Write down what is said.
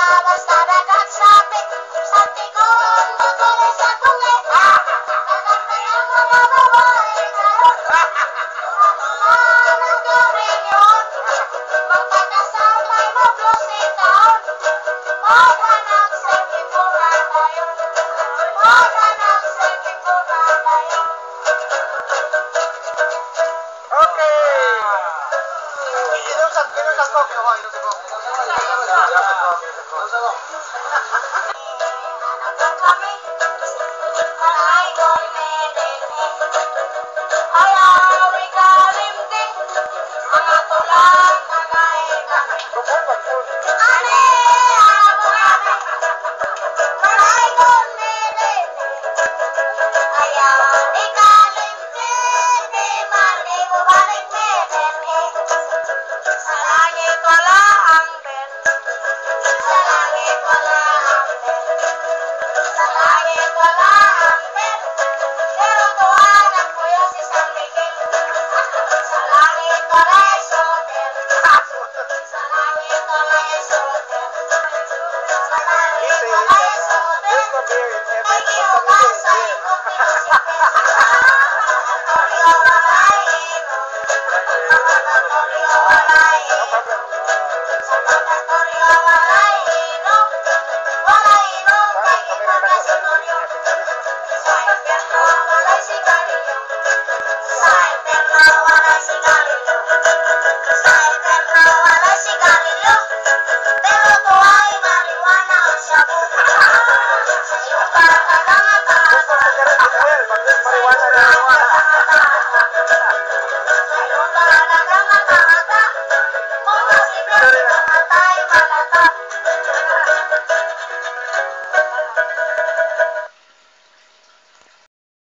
basta dagat sabi sa tikon tutuloy sa tungi. Nagantay ang mga babae ngayon. Tumamulan ang gawin yun. Magpagkasal may mag-closing down. Maghanap sa kipura ngayon. Maghanap sa kipura ngayon. Okay. Inom sa coke. Oh, inom sa coke. Hanap kami. Maray kong medene. Ayaw ikalimting. Mga tulang tagay kami. Ane, hanap kami. Maray kong medene. Ayaw ikalimting. Di man di ko balik medene. Sa langit wala ang ben. Sa langit wala ang ben. Sa langit wala ang ben. Pero tuwanan ko yun si San Miguel. Sa langit wala yung soter. Sa langit wala yung soter. Sa langit wala yung soter. Ay, kiyo ka sa iyong pinisipin.